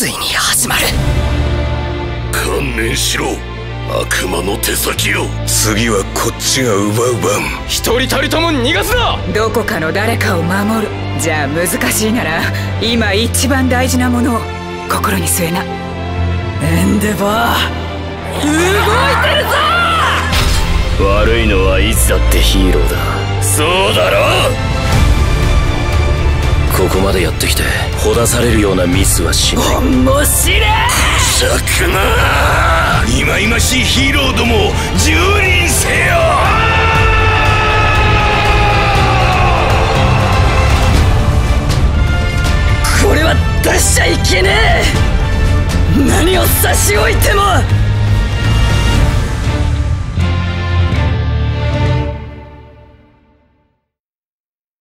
ついに始まる。 観念しろ、悪魔の手先よ。 次はこっちが奪う番。 一人たりとも逃がすな。 どこかの誰かを守る。じゃあ難しいなら今一番大事なものを心に据えな。 エンデバー動いてるぞ。 悪いのはいつだってヒーローだ。 そうだろ。 ここまでやってきてほだされるようなミスはしない。 面白い。 しゃくな。いまいましいヒーローども蹂躙せよ。 これは出しちゃいけねえ。何を差し置いても